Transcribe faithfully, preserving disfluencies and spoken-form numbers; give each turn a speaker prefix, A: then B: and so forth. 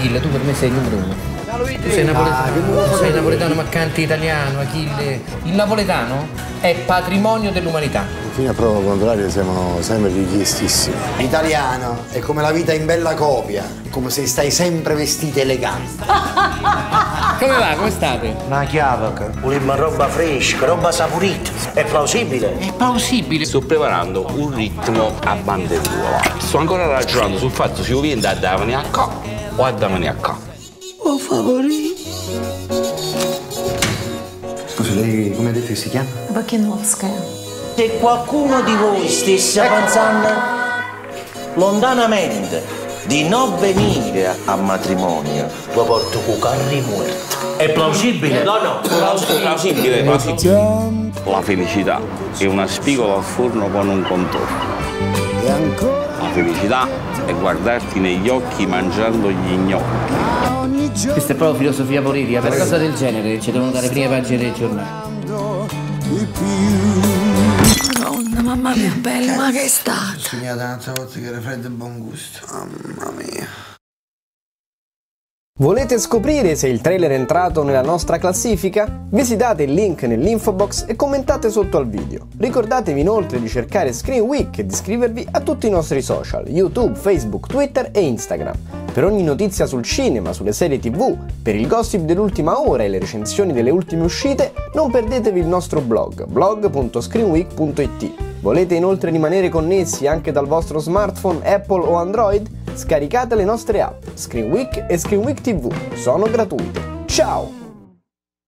A: Achille, tu per me sei il numero uno. Tu sei napoletano, ah, sei napoletano ma canti italiano, Achille. Il napoletano è patrimonio dell'umanità.
B: Fino a prova contraria siamo sempre richiestissimi. L'italiano è come la vita in bella copia, come se stai sempre vestiti eleganti.
A: Come va? Come state?
C: Una chiave, volemmo roba fresca, roba saporita. È plausibile?
A: È plausibile.
D: Sto preparando un ritmo a banderuola. Sto ancora ragionando sul fatto se io viendo a Davani a qua o a Davani a qua.
C: Oh, favorito.
B: Scusa, lei come ha detto che si chiama?
E: Vachinovskaya.
C: Se qualcuno di voi stesse pensando lontanamente di non venire a matrimonio, lo porto con carri muerti. È plausibile?
D: No, no, plausibile, plausibile, plausibile. La felicità è una spigola al forno con un contorno.
B: E ancora?
D: La felicità è guardarti negli occhi mangiando gli gnocchi.
A: Questa è proprio filosofia politica, per una cosa del genere ci devono dare prime pagine dei giornali.
E: Madonna, mamma mia, bella, ma che è stata?
B: Ho sognato un'altra volta che era freddo e buon gusto. Mamma mia.
F: Volete scoprire se il trailer è entrato nella nostra classifica? Visitate il link nell'info box e commentate sotto al video. Ricordatevi inoltre di cercare Screen Week e di iscrivervi a tutti i nostri social, YouTube, Facebook, Twitter e Instagram. Per ogni notizia sul cinema, sulle serie tv, per il gossip dell'ultima ora e le recensioni delle ultime uscite, non perdetevi il nostro blog, blog punto screenweek punto it. Volete inoltre rimanere connessi anche dal vostro smartphone Apple o Android? Scaricate le nostre app, Screen Week e Screen Week tivù, sono gratuite. Ciao!